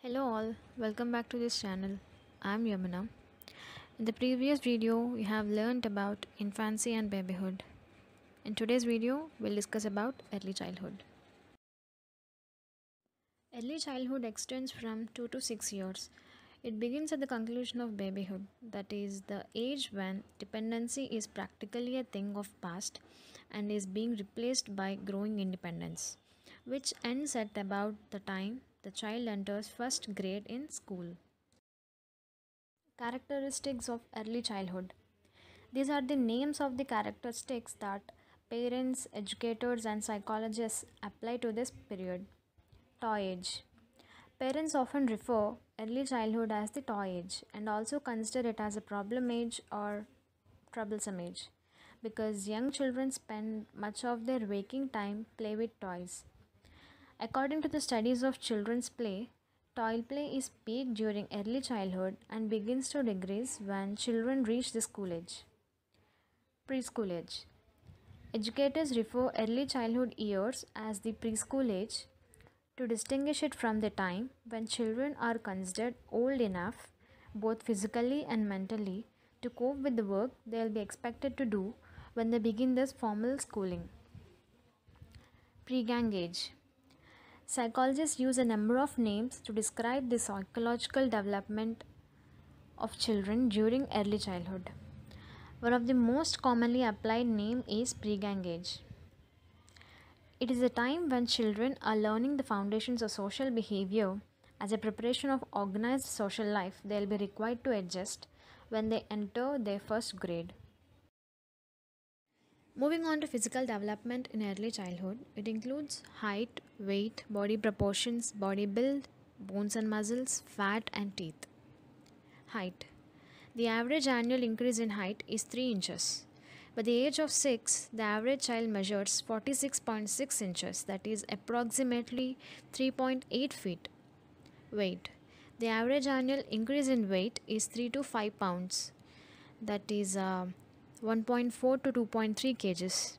Hello all, welcome back to this channel. I'm Yamuna. In the previous video, we have learned about infancy and babyhood. In today's video, we'll discuss about early childhood. Early childhood extends from 2 to 6 years. It begins at the conclusion of babyhood, that is, the age when dependency is practically a thing of past and is being replaced by growing independence, which ends at about the time the child enters first grade in school. Characteristics of early childhood. These are the names of the characteristics that parents, educators, and psychologists apply to this period. Toy age. Parents often refer early childhood as the toy age and also consider it as a problem age or troublesome age because young children spend much of their waking time play with toys. According to the studies of children's play, toy play is peak during early childhood and begins to decrease when children reach the school age. Preschool age. Educators refer early childhood years as the preschool age to distinguish it from the time when children are considered old enough, both physically and mentally, to cope with the work they will be expected to do when they begin this formal schooling. Pre-gang age. Psychologists use a number of names to describe the psychological development of children during early childhood. One of the most commonly applied name is pre-gang age. It is a time when children are learning the foundations of social behavior as a preparation of organized social life they will be required to adjust when they enter their first grade. Moving on to physical development in early childhood, it includes height, weight, body proportions, body build, bones and muscles, fat, and teeth. Height. The average annual increase in height is 3 inches. By the age of 6, the average child measures 46.6 inches, that is approximately 3.8 feet. Weight. The average annual increase in weight is 3 to 5 pounds, that is 1.4 to 2.3 kgs.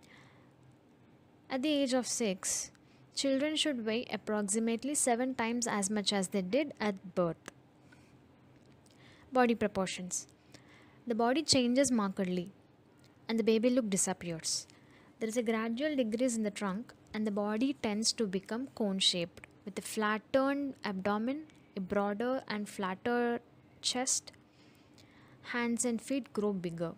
At the age of 6, children should weigh approximately 7 times as much as they did at birth. Body proportions. The body changes markedly and the baby look disappears. There is a gradual decrease in the trunk and the body tends to become cone shaped with a flattened abdomen, a broader and flatter chest. Hands and feet grow bigger.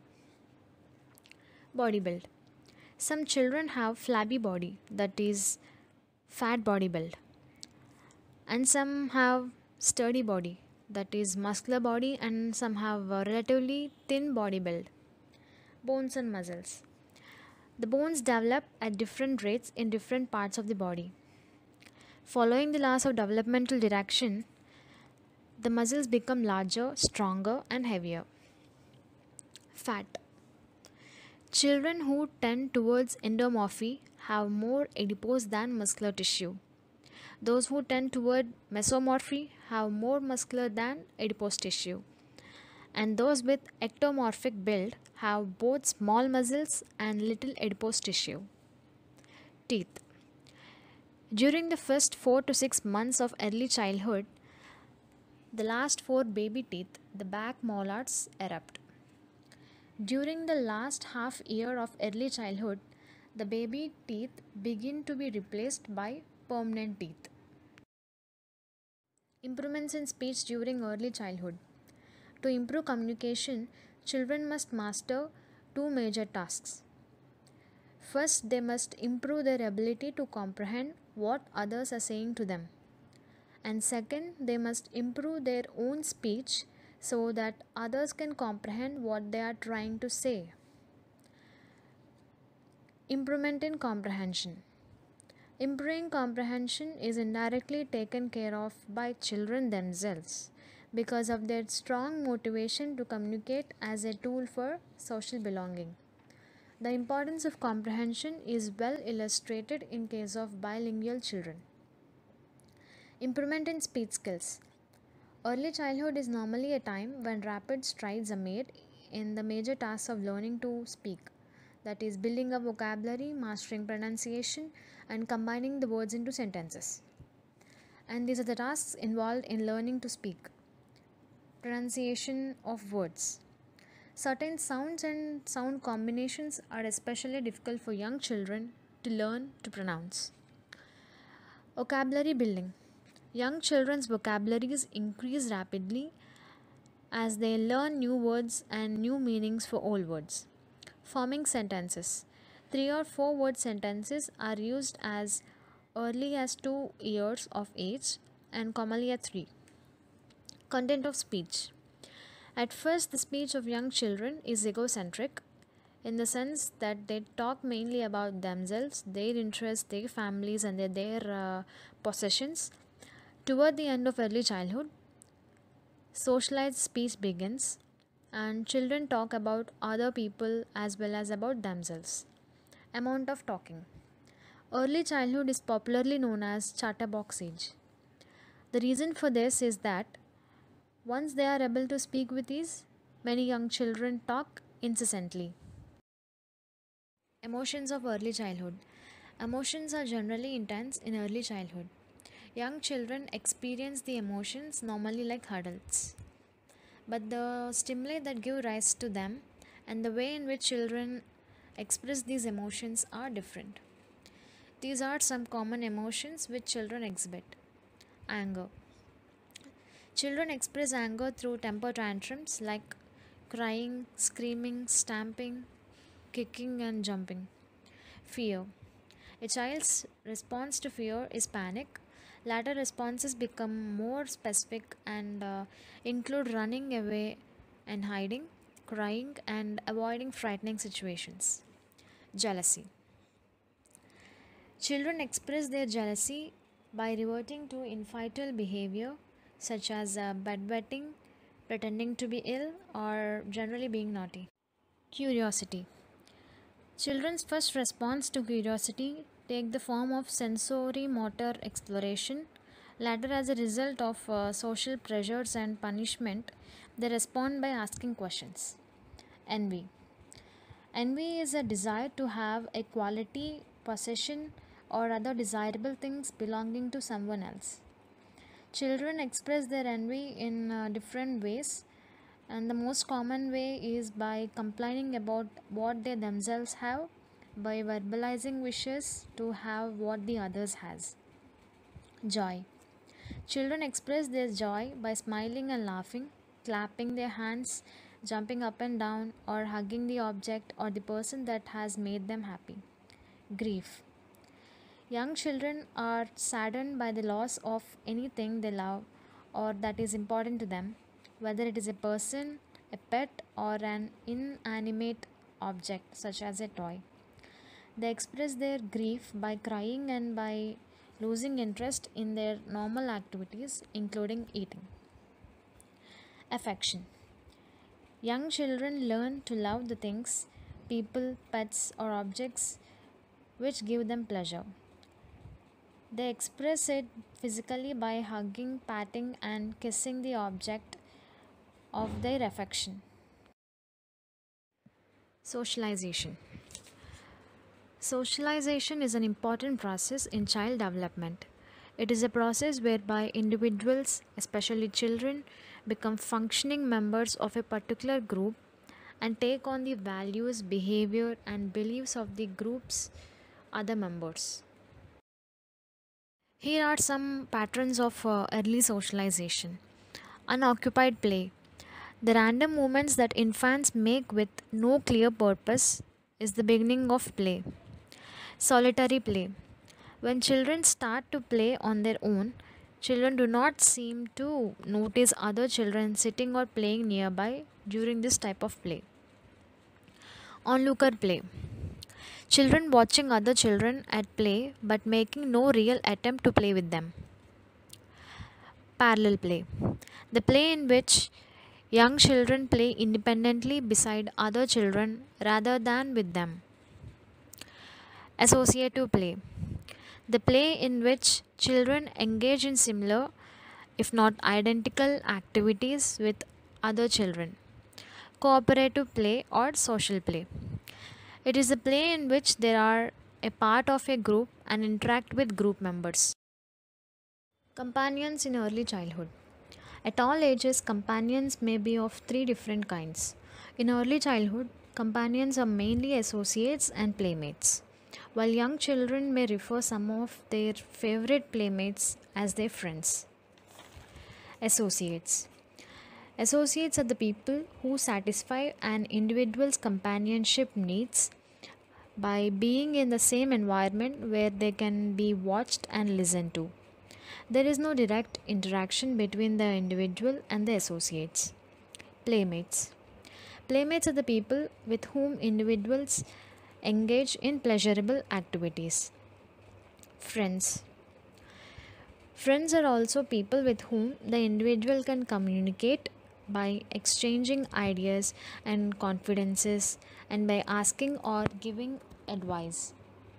Body build. Some children have flabby body, that is fat body build, and some have sturdy body, that is muscular body, and some have a relatively thin body build. Bones and muscles. The bones develop at different rates in different parts of the body. Following the laws of developmental direction, the muscles become larger, stronger, and heavier. Fat. Children who tend towards endomorphy have more adipose than muscular tissue. Those who tend toward mesomorphy have more muscular than adipose tissue. And those with ectomorphic build have both small muscles and little adipose tissue. Teeth. During the first 4 to 6 months of early childhood, the last 4 baby teeth, the back molars, erupt. During the last half year of early childhood, the baby teeth begin to be replaced by permanent teeth. Improvements in speech during early childhood. To improve communication, children must master 2 major tasks. First, they must improve their ability to comprehend what others are saying to them. And second, they must improve their own speech so that others can comprehend what they are trying to say. Improvement in comprehension. Improving comprehension is indirectly taken care of by children themselves because of their strong motivation to communicate as a tool for social belonging. The importance of comprehension is well illustrated in case of bilingual children. Improvement in speech skills. Early childhood is normally a time when rapid strides are made in the major tasks of learning to speak, that is, building a vocabulary, mastering pronunciation, and combining the words into sentences. And these are the tasks involved in learning to speak. Pronunciation of words. Certain sounds and sound combinations are especially difficult for young children to learn to pronounce. Vocabulary building. Young children's vocabularies increase rapidly as they learn new words and new meanings for old words. Forming sentences. 3 or 4 word sentences are used as early as 2 years of age and commonly at 3. Content of speech. At first, the speech of young children is egocentric in the sense that they talk mainly about themselves, their interests, their families, and their possessions. Toward the end of early childhood, socialized speech begins, and children talk about other people as well as about themselves. Amount of talking. Early childhood is popularly known as chatterbox age. The reason for this is that once they are able to speak with ease, many young children talk incessantly. Emotions of early childhood. Emotions are generally intense in early childhood. Young children experience the emotions normally like adults, but the stimuli that give rise to them and the way in which children express these emotions are different. These are some common emotions which children exhibit. Anger. Children express anger through temper tantrums like crying, screaming, stamping, kicking, and jumping. Fear. A child's response to fear is panic. Later responses become more specific and include running away and hiding, crying, and avoiding frightening situations. Jealousy. Children express their jealousy by reverting to infantile behavior such as bedwetting, pretending to be ill, or generally being naughty. Curiosity. Children's first response to curiosity take the form of sensory motor exploration. Later, as a result of social pressures and punishment, they respond by asking questions. Envy. Envy is a desire to have a quality, possession, or other desirable things belonging to someone else. Children express their envy in different ways, and the most common way is by complaining about what they themselves have, by verbalizing wishes to have what the others has. Joy. Children express their joy by smiling and laughing, clapping their hands, jumping up and down, or hugging the object or the person that has made them happy. Grief. Young children are saddened by the loss of anything they love or that is important to them, whether it is a person, a pet, or an inanimate object such as a toy. They express their grief by crying and by losing interest in their normal activities, including eating. Affection. Young children learn to love the things, people, pets, or objects which give them pleasure. They express it physically by hugging, patting, and kissing the object of their affection. Socialization. Socialization is an important process in child development. It is a process whereby individuals, especially children, become functioning members of a particular group and take on the values, behavior, and beliefs of the group's other members. Here are some patterns of early socialization. Unoccupied play. The random movements that infants make with no clear purpose is the beginning of play. Solitary play. When children start to play on their own, children do not seem to notice other children sitting or playing nearby during this type of play. Onlooker play. Children watching other children at play but making no real attempt to play with them. Parallel play. The play in which young children play independently beside other children rather than with them. Associative play. The play in which children engage in similar, if not identical, activities with other children. Cooperative play or social play. It is a play in which they are a part of a group and interact with group members. Companions in early childhood. At all ages, companions may be of three different kinds. In early childhood, companions are mainly associates and playmates, while young children may refer some of their favorite playmates as their friends. Associates. Associates are the people who satisfy an individual's companionship needs by being in the same environment where they can be watched and listened to. There is no direct interaction between the individual and the associates. Playmates. Playmates are the people with whom individuals engage in pleasurable activities. Friends. Friends are also people with whom the individual can communicate by exchanging ideas and confidences and by asking or giving advice.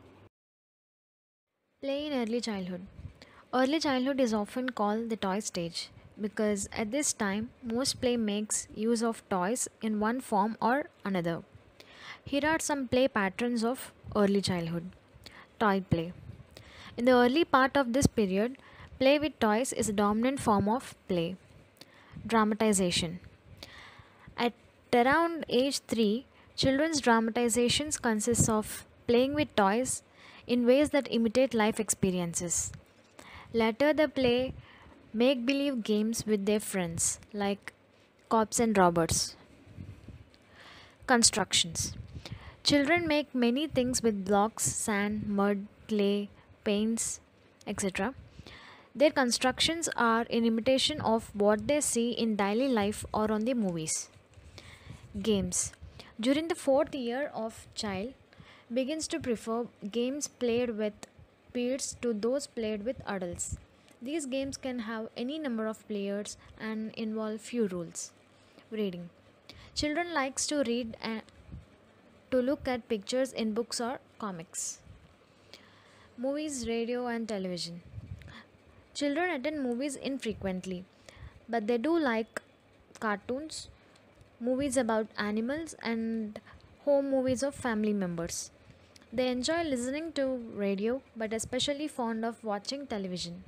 Play in early childhood. Early childhood is often called the toy stage because at this time most play makes use of toys in one form or another. Here are some play patterns of early childhood. Toy play. In the early part of this period, play with toys is a dominant form of play. Dramatization. At around age 3, children's dramatizations consist of playing with toys in ways that imitate life experiences. Later, they play make believe games with their friends like cops and robbers. Constructions. Children make many things with blocks, sand, mud, clay, paints, etc. Their constructions are in imitation of what they see in daily life or on the movies. Games. During the fourth year of child begins to prefer games played with peers to those played with adults. These games can have any number of players and involve few rules. Reading. Children likes to read and to look at pictures in books or comics. Movies, radio and television. Children attend movies infrequently, but they do like cartoons, movies about animals, and home movies of family members. They enjoy listening to radio but especially fond of watching television.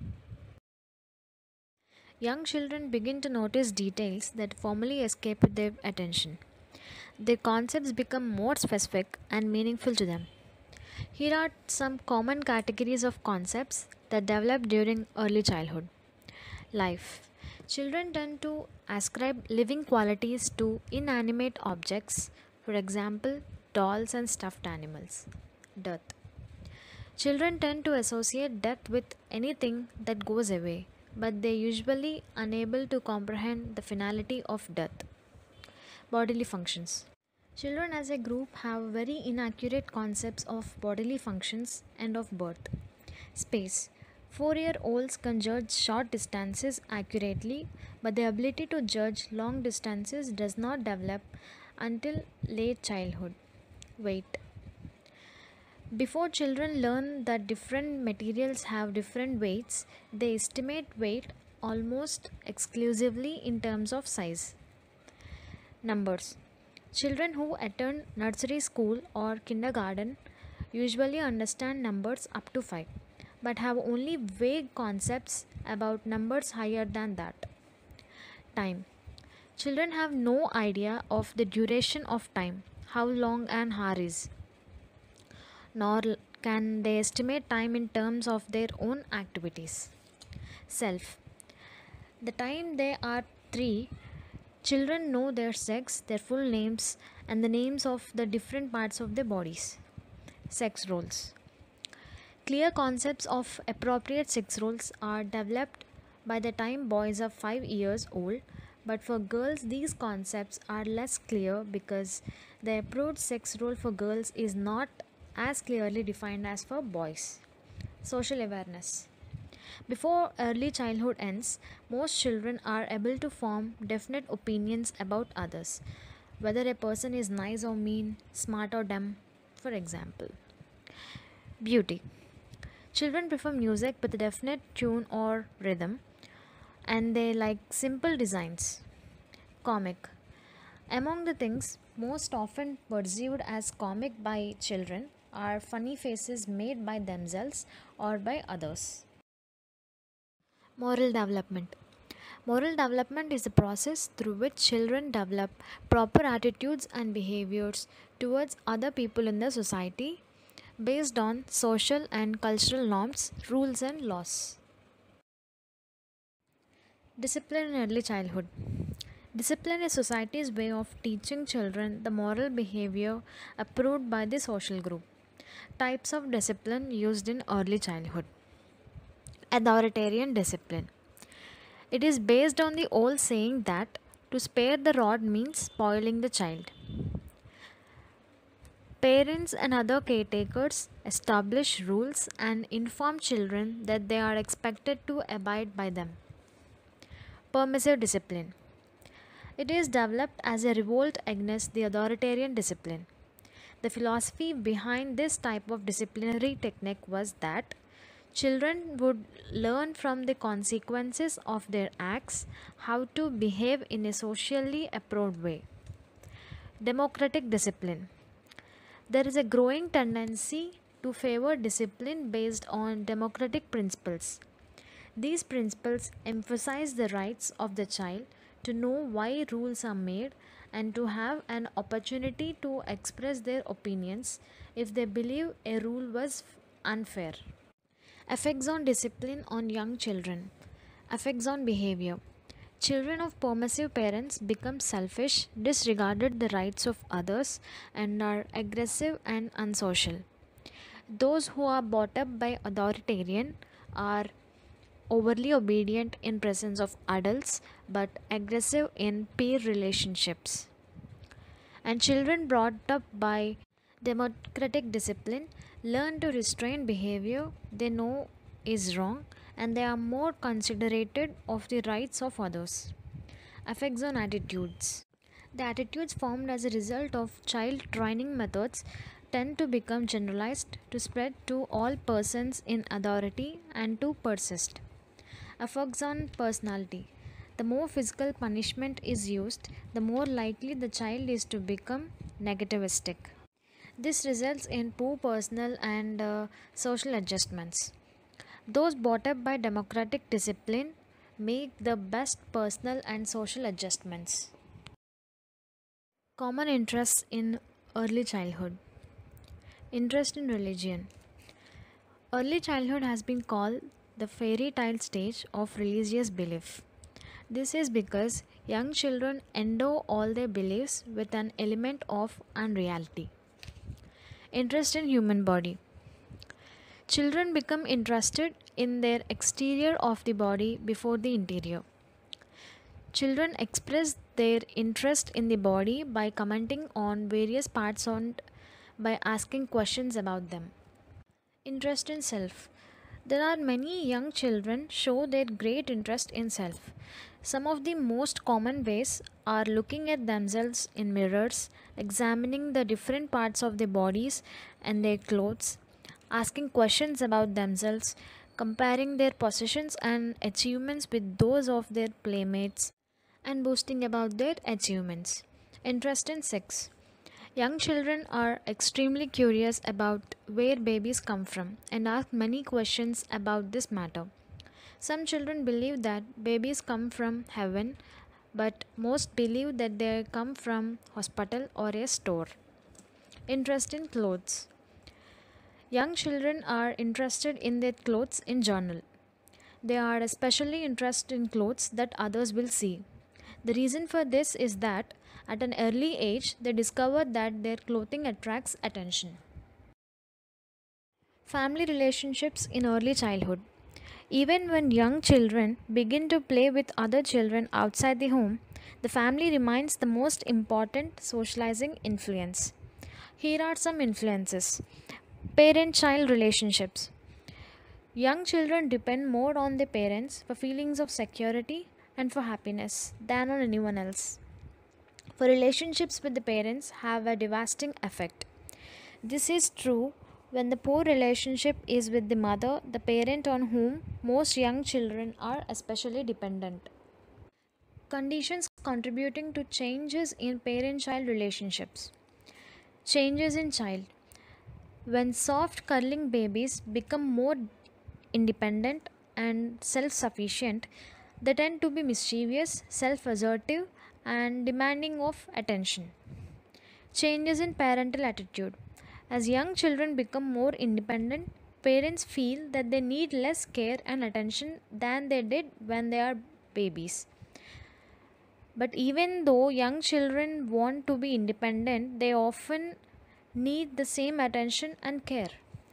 Young children begin to notice details that formerly escaped their attention. Their concepts become more specific and meaningful to them. Here are some common categories of concepts that develop during early childhood. Life. Children tend to ascribe living qualities to inanimate objects, for example, dolls and stuffed animals. Death. Children tend to associate death with anything that goes away, but they usually unable to comprehend the finality of death. Bodily functions. Children as a group have very inaccurate concepts of bodily functions and of birth. Space. 4-year-olds can judge short distances accurately, but the ability to judge long distances does not develop until late childhood. Weight. Before children learn that different materials have different weights, they estimate weight almost exclusively in terms of size. Numbers. Children who attend nursery school or kindergarten usually understand numbers up to 5 but have only vague concepts about numbers higher than that. Time. Children have no idea of the duration of time, how long an hour is, nor can they estimate time in terms of their own activities. Self. The time they are 3, children know their sex, their full names, and the names of the different parts of their bodies. Sex roles. Clear concepts of appropriate sex roles are developed by the time boys are 5 years old, but for girls, these concepts are less clear because the approved sex role for girls is not as clearly defined as for boys. Social awareness. Before early childhood ends, most children are able to form definite opinions about others, whether a person is nice or mean, smart or dumb, for example. Beauty. Children prefer music with a definite tune or rhythm, and they like simple designs. Comic. Among the things most often perceived as comic by children are funny faces made by themselves or by others. Moral development. Moral development is a process through which children develop proper attitudes and behaviors towards other people in the society based on social and cultural norms, rules, and laws. Discipline in early childhood. Discipline is society's way of teaching children the moral behavior approved by the social group. Types of discipline used in early childhood. Authoritarian discipline. It is based on the old saying that to spare the rod means spoiling the child. Parents and other caretakers establish rules and inform children that they are expected to abide by them. Permissive discipline. It is developed as a revolt against the authoritarian discipline. The philosophy behind this type of disciplinary technique was that children would learn from the consequences of their acts how to behave in a socially approved way. Democratic discipline. There is a growing tendency to favor discipline based on democratic principles. These principles emphasize the rights of the child to know why rules are made and to have an opportunity to express their opinions if they believe a rule was unfair. Effects on discipline on young children. Effects on behavior. Children of permissive parents become selfish, disregarded the rights of others, and are aggressive and unsocial. Those who are brought up by authoritarian are overly obedient in presence of adults but aggressive in peer relationships. And children brought up by democratic discipline learn to restrain behavior they know is wrong and they are more considerate of the rights of others. Effects on attitudes. The attitudes formed as a result of child training methods tend to become generalized to spread to all persons in authority and to persist. Effects on personality. The more physical punishment is used, the more likely the child is to become negativistic. This results in poor personal and social adjustments. Those brought up by democratic discipline make the best personal and social adjustments. Common interests in early childhood. Interest in religion. Early childhood has been called the fairy tale stage of religious belief. This is because young children endow all their beliefs with an element of unreality. Interest in human body. Children become interested in their exterior of the body before the interior. Children express their interest in the body by commenting on various parts on by asking questions about them. Interest in self. There are many young children show their great interest in self. Some of the most common ways are looking at themselves in mirrors, examining the different parts of their bodies and their clothes, asking questions about themselves, comparing their possessions and achievements with those of their playmates, and boasting about their achievements. Interest in sex. Young children are extremely curious about where babies come from and ask many questions about this matter. Some children believe that babies come from heaven, but most believe that they come from hospital or a store. Interest in clothes. Young children are interested in their clothes in general. They are especially interested in clothes that others will see. The reason for this is that at an early age they discover that their clothing attracts attention. Family relationships in early childhood. Even when young children begin to play with other children outside the home, the family remains the most important socializing influence. Here are some influences. Parent child relationships. Young children depend more on their parents for feelings of security and for happiness than on anyone else. For relationships with the parents have a devastating effect. This is true when the poor relationship is with the mother, the parent on whom most young children are especially dependent. Conditions contributing to changes in parent child relationships. Changes in child. When soft curling babies become more independent and self sufficient, they tend to be mischievous, self assertive, and demanding of attention. Changes in parental attitude. As young children become more independent, parents feel that they need less care and attention than they did when they are babies. But even though young children want to be independent, they often need the same attention and care.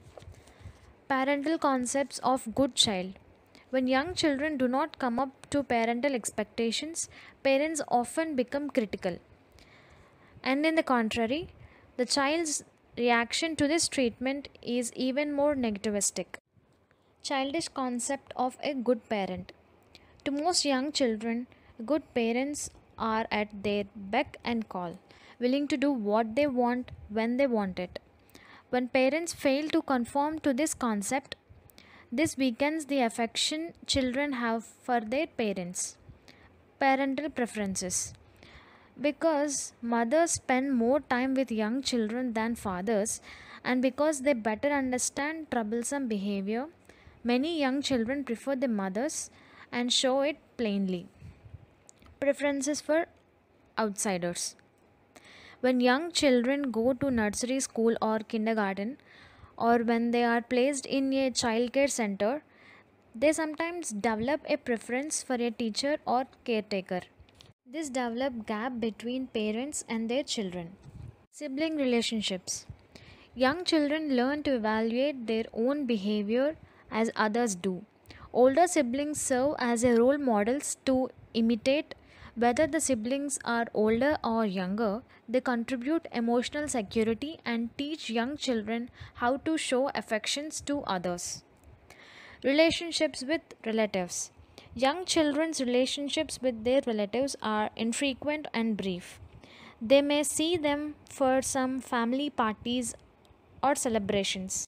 Parental concepts of good child. When young children do not come up to parental expectations, parents often become critical. And in the contrary, the child's reaction to this treatment is even more negativistic. Childish concept of a good parent. To most young children, good parents are at their beck and call, willing to do what they want when they want it. When parents fail to conform to this concept, this weakens the affection children have for their parents. Parental preferences. Because mothers spend more time with young children than fathers, and because they better understand troublesome behavior, many young children prefer their mothers and show it plainly. Preferences for outsiders. When young children go to nursery school or kindergarten, or when they are placed in a childcare center, they sometimes develop a preference for a teacher or caretaker. This develops gap between parents and their children. Sibling relationships. Young children learn to evaluate their own behavior as others do. Older siblings serve as a role models to imitate. Whether the siblings are older or younger, they contribute emotional security and teach young children how to show affections to others. Relationships with relatives. Young children's relationships with their relatives are infrequent and brief. They may see them for some family parties or celebrations.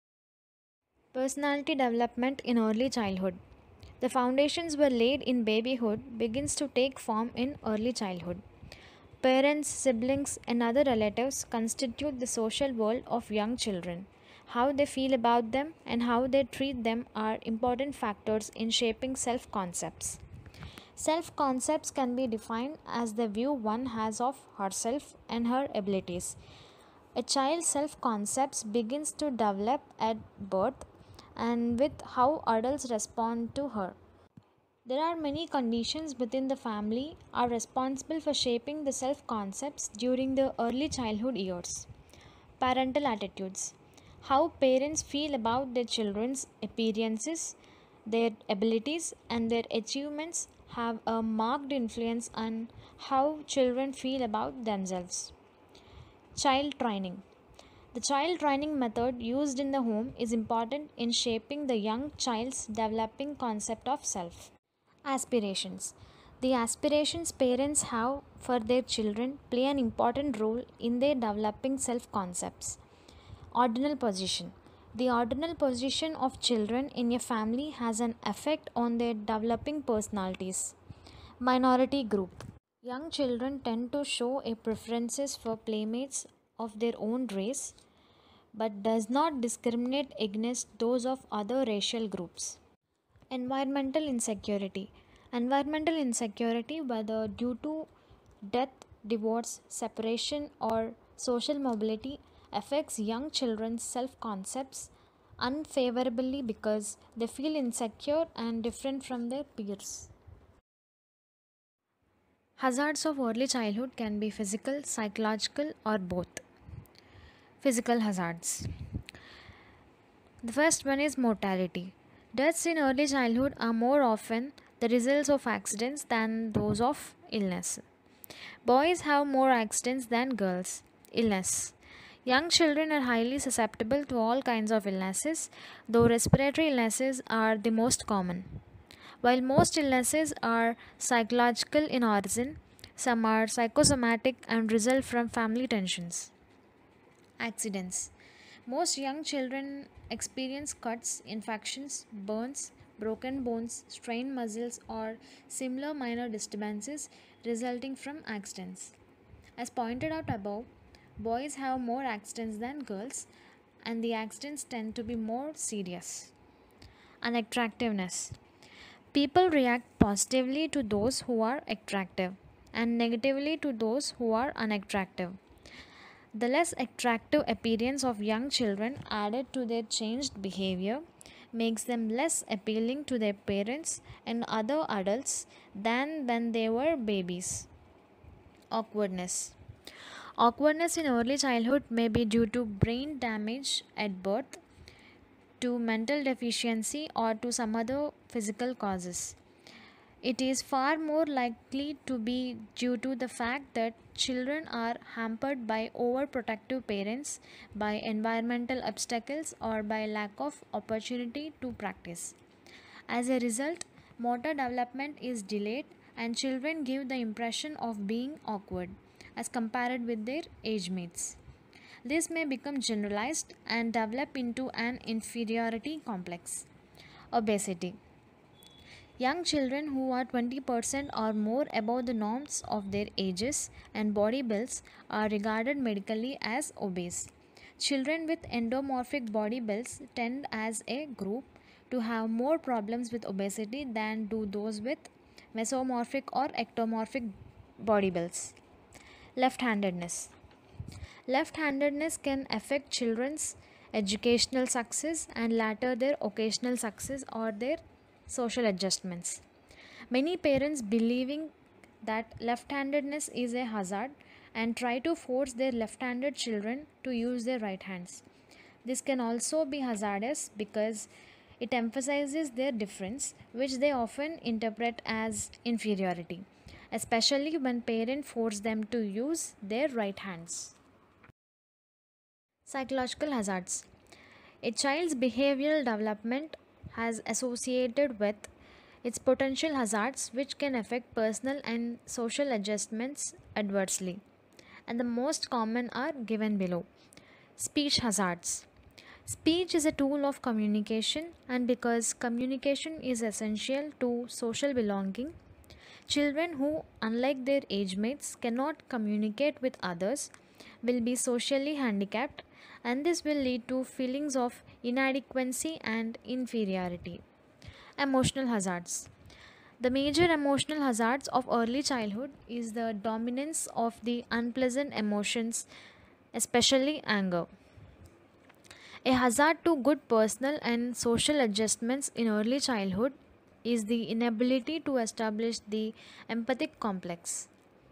Personality development in early childhood. The foundations were laid in babyhood begins to take form in early childhood. Parents, siblings, and other relatives constitute the social world of young children. How they feel about them and how they treat them are important factors in shaping self concepts. Self concepts can be defined as the view one has of herself and her abilities. A child's self concepts begins to develop at birth and with how adults respond to her. There are many conditions within the family are responsible for shaping the self concepts during the early childhood years. Parental attitudes. How parents feel about their children's appearances, their abilities, and their achievements have a marked influence on how children feel about themselves. Child training. The child training method used in the home is important in shaping the young child's developing concept of self. Aspirations. The aspirations parents have for their children play an important role in their developing self concepts. Ordinal position. The ordinal position of children in a family has an effect on their developing personalities. Minority group. Young children tend to show a preferences for playmates of their own race but does not discriminate against those of other racial groups. Environmental insecurity. Environmental insecurity, whether due to death, divorce, separation, or social mobility, affects young children's self concepts unfavorably because they feel insecure and different from their peers. Hazards of early childhood can be physical, psychological, or both. Physical hazards. The first one is mortality. Deaths in early childhood are more often the results of accidents than those of illness. Boys have more accidents than girls. Illness. Young children are highly susceptible to all kinds of illnesses, though respiratory illnesses are the most common. While most illnesses are psychological in origin, some are psychosomatic and result from family tensions. Accidents. Most young children experience cuts, infections, burns, broken bones, strained muscles, or similar minor disturbances resulting from accidents. As pointed out above, boys have more accidents than girls, and the accidents tend to be more serious. Unattractiveness. People react positively to those who are attractive and negatively to those who are unattractive. The less attractive appearance of young children added to their changed behavior makes them less appealing to their parents and other adults than when they were babies. Awkwardness. Awkwardness in early childhood may be due to brain damage at birth, to mental deficiency, or to some other physical causes. It is far more likely to be due to the fact that children are hampered by overprotective parents, by environmental obstacles, or by lack of opportunity to practice. As a result, motor development is delayed and children give the impression of being awkward as compared with their age mates. This may become generalized and develop into an inferiority complex. Obesity. Young children who are 20% or more above the norms of their ages and body builds are regarded medically as obese. Children with endomorphic body builds tend as a group to have more problems with obesity than do those with mesomorphic or ectomorphic body builds. Left handedness. Left handedness can affect children's educational success and later their occasional success or their social adjustments. Many parents believing that left handedness is a hazard and try to force their left handed children to use their right hands. This can also be hazardous because it emphasizes their difference, which they often interpret as inferiority, especially when parents force them to use their right hands. Psychological hazards. A child's behavioral development has associated with its potential hazards which can affect personal and social adjustments adversely. And the most common are given below. Speech hazards. Speech is a tool of communication, and because communication is essential to social belonging, children who, unlike their age mates, cannot communicate with others will be socially handicapped, and this will lead to feelings of inadequacy and inferiority. Emotional hazards. The major emotional hazards of early childhood is the dominance of the unpleasant emotions, especially anger. A hazard to good personal and social adjustments in early childhood is the inability to establish the empathic complex.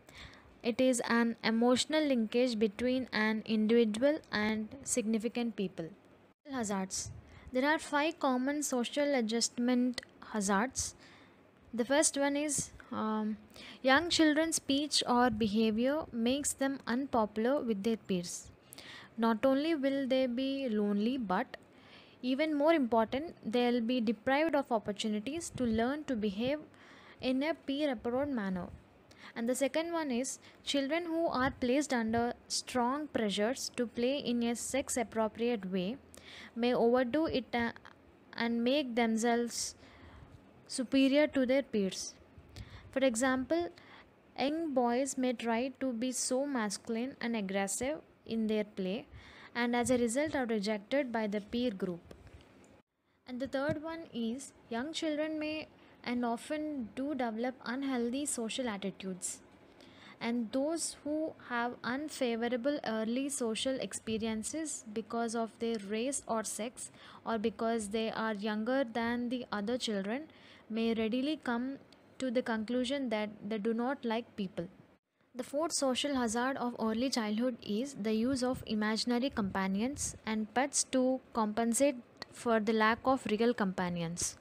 It is an emotional linkage between an individual and significant people. Hazards. There are five common social adjustment hazards. The first one is young children's speech or behavior makes them unpopular with their peers. Not only will they be lonely, but even more important, they'll be deprived of opportunities to learn to behave in a peer appropriate manner. And the second one is children who are placed under strong pressures to play in a sex appropriate way may overdo it and make themselves superior to their peers. For example, young boys may try to be so masculine and aggressive in their play and as a result are rejected by the peer group. And the third one is young children may and often do develop unhealthy social attitudes. And those who have unfavorable early social experiences because of their race or sex or because they are younger than the other children may readily come to the conclusion that they do not like people. The fourth social hazard of early childhood is the use of imaginary companions and pets to compensate for the lack of real companions.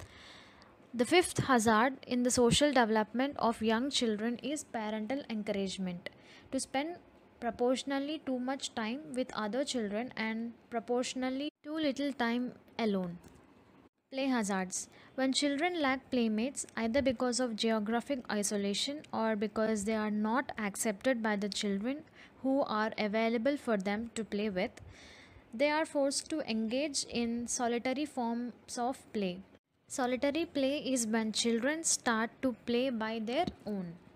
The fifth hazard in the social development of young children is parental encouragement to spend proportionally too much time with other children and proportionally too little time alone. Play hazards. When children lack playmates, either because of geographic isolation or because they are not accepted by the children who are available for them to play with, they are forced to engage in solitary forms of play. Solitary play is when children start to play by their own.